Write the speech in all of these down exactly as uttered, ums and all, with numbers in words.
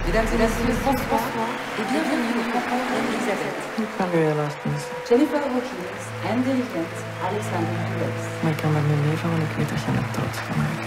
Mesdames et messieurs, François, et bienvenue au concours Elisabeth. Jennifer Rokiers, Anne Delicent, Alexander Dubes. Maar ik kan met mijn leven, want ik weet dat je me trots van maakt.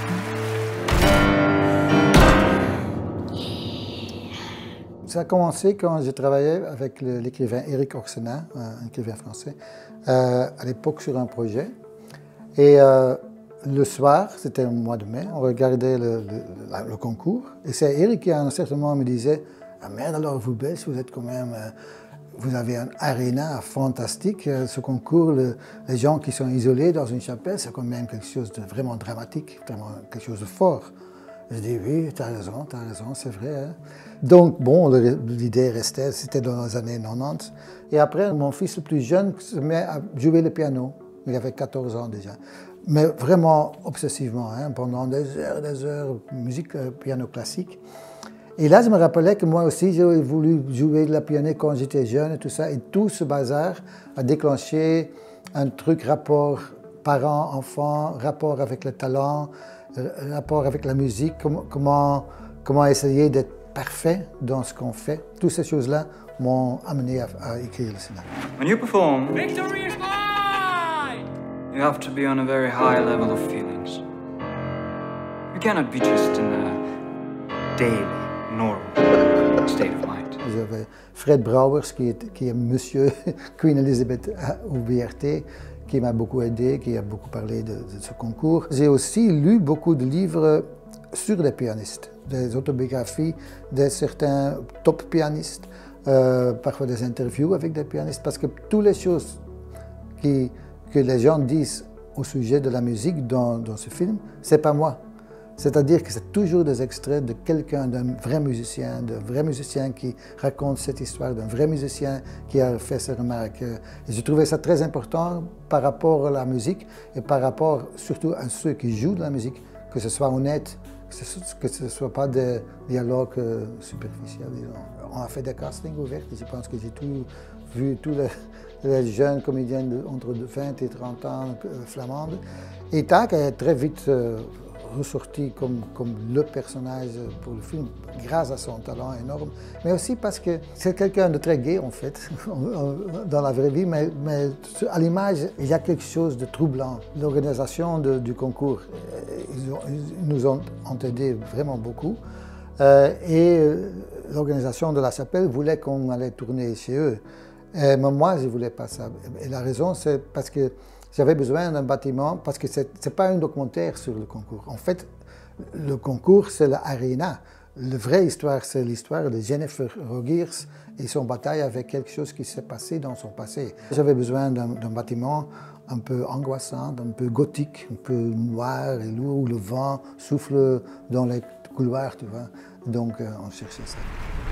Ça a commencé quand je travaillais avec l'écrivain Éric Oxenin, un écrivain français, euh, à l'époque sur un projet. Et euh, le soir, c'était au mois de mai, on regardait le, le, le concours. Et c'est Éric qui à un certain moment me disait « Ah merde, alors vous Belges, vous êtes quand même... Euh, vous avez un aréna fantastique, ce concours, le, les gens qui sont isolés dans une chapelle, c'est quand même quelque chose de vraiment dramatique, vraiment quelque chose de fort. » Je dis oui, tu as raison, tu as raison, c'est vrai. Hein? Donc bon, l'idée restait, c'était dans les années quatre-vingt-dix. Et après, mon fils le plus jeune se met à jouer le piano. Il avait quatorze ans déjà. Mais vraiment obsessivement, hein, pendant des heures, des heures, musique, euh, piano classique. Et là, je me rappelais que moi aussi, j'ai voulu jouer de la piano quand j'étais jeune et tout ça. Et tout ce bazar a déclenché un truc rapport parents-enfants, rapport avec le talent, rapport avec la musique, comment, comment, comment essayer d'être parfait dans ce qu'on fait. Toutes ces choses-là m'ont amené à, à écrire le scénario. When you perform, victory is mine! You have to be on a very high level of feelings. You cannot be just in a daily, normal state of mind. J'avais Fred Brouwers, qui est, qui est monsieur Queen Elizabeth au V R T, qui m'a beaucoup aidé, qui a beaucoup parlé de, de ce concours. J'ai aussi lu beaucoup de livres sur les pianistes, des autobiographies de certains top pianistes, euh, parfois des interviews avec des pianistes, parce que toutes les choses qui, que les gens disent au sujet de la musique dans, dans ce film, c'est pas moi. C'est-à-dire que c'est toujours des extraits de quelqu'un, d'un vrai musicien, d'un vrai musicien qui raconte cette histoire, d'un vrai musicien qui a fait ces remarques. Et je trouvais ça très important par rapport à la musique et par rapport surtout à ceux qui jouent de la musique, que ce soit honnête, que ce ne soit pas des dialogues superficiels, disons. On a fait des castings ouverts, je pense que j'ai tout vu, tous les, les jeunes comédiens de, entre vingt et trente ans euh, flamandes. Et Taak est très vite euh, ressorti comme, comme le personnage pour le film, grâce à son talent énorme, mais aussi parce que c'est quelqu'un de très gai en fait, dans la vraie vie, mais, mais à l'image, il y a quelque chose de troublant. L'organisation du concours, ils, ont, ils nous ont, ont aidé vraiment beaucoup, euh, et l'organisation de la chapelle voulait qu'on allait tourner chez eux. Et moi, je ne voulais pas ça. Et la raison, c'est parce que j'avais besoin d'un bâtiment, parce que ce n'est pas un documentaire sur le concours. En fait, le concours, c'est l'aréna. La vraie histoire, c'est l'histoire de Jennifer Rokiers et son bataille avec quelque chose qui s'est passé dans son passé. J'avais besoin d'un bâtiment un peu angoissant, un peu gothique, un peu noir et lourd, où le vent souffle dans les couloirs, tu vois. Donc, euh, on cherchait ça.